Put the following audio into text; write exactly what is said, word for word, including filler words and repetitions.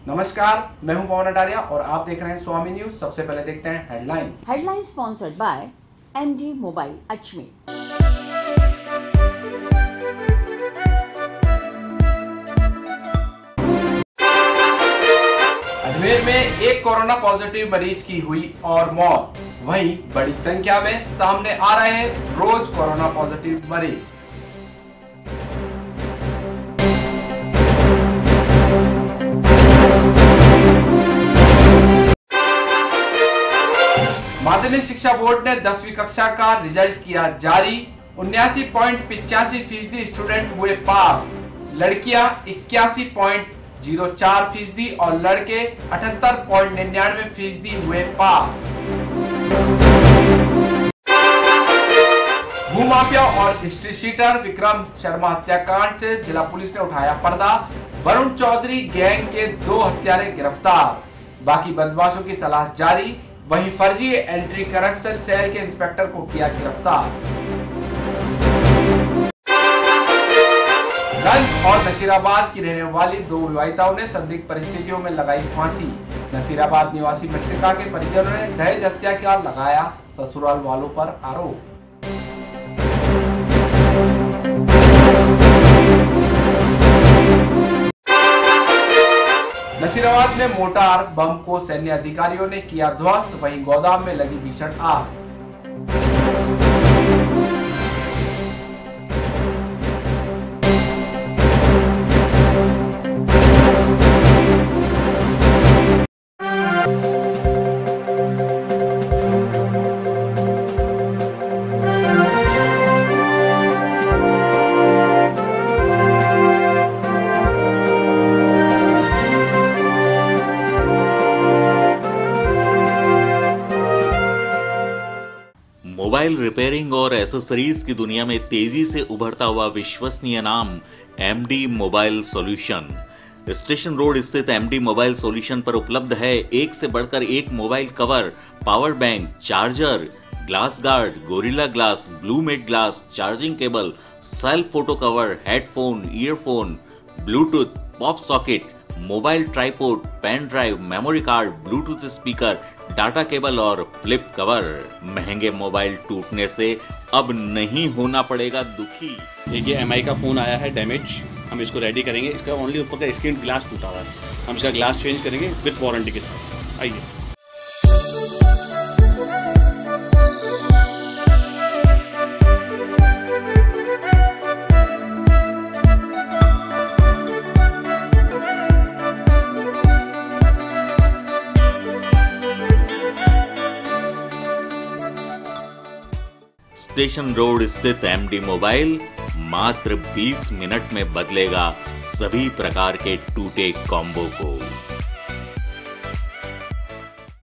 नमस्कार, मैं हूं पवन अटारिया और आप देख रहे हैं स्वामी न्यूज। सबसे पहले देखते हैं headlines. Headlines sponsored by MD mobile Ajmer. Ajmer में एक कोरोना पॉजिटिव मरीज की हुई और मौत। वहीं बड़ी संख्या में सामने आ रहे हैं रोज कोरोना पॉजिटिव मरीज। माध्यमिक शिक्षा बोर्ड ने दसवीं कक्षा का रिजल्ट किया जारी। उन्यासी पॉइंट पिचासी फीसदी स्टूडेंट हुए पास। लड़कियां इक्यासी पॉइंट जीरो चार फीसदी और लड़के अठहत्तर पॉइंट निन्यानवे फीसदी हुए पास। भूमाफिया और हिस्ट्री शीटर विक्रम शर्मा हत्याकांड से जिला पुलिस ने उठाया पर्दा। वरुण चौधरी गैंग के दो हत्यारे गिरफ्तार। बाकी बदमाशों की तलाश जारी। वहीं फर्जी एंटी करप्शन सेल के इंस्पेक्टर को किया गिरफ्तार। गंज और नसीराबाद की रहने वाली दो विवाहिताओं ने संदिग्ध परिस्थितियों में लगाई फांसी। नसीराबाद निवासी मृतका के परिजनों ने दहेज हत्या का लगाया ससुराल वालों पर आरोप। नसीराबाद में मोटार बम को सैन्य अधिकारियों ने किया ध्वस्त। वहीं गोदाम में लगी भीषण आग। मोबाइल रिपेयरिंग और एसेसरीज की दुनिया में तेजी से उभरता हुआ विश्वसनीय नाम MD mobile solution. Station road स्थित एमडी मोबाइल सॉल्यूशन पर उपलब्ध है एक से बढ़कर एक mobile cover, power bank, charger, glass guard, Gorilla glass, blue matte glass, charging cable, self photo cover, headphone, earphone, Bluetooth, pop socket, mobile tripod, pen drive, memory card, Bluetooth speaker, data cable और flip cover. महंगे mobile टूटने से अब नहीं होना पड़ेगा दुखी। ये एम आई का फोन आया है डैमेज, हम इसको रेडी करेंगे। इसका ओनली ऊपर का स्क्रीन ग्लास टूटा हुआ है, हम इसका ग्लास चेंज करेंगे विद वारंटी के साथ। आइए। स्टेशन रोड स्थित एमडी मोबाइल मात्र बीस मिनट में बदलेगा सभी प्रकार के टूटे कॉम्बो को।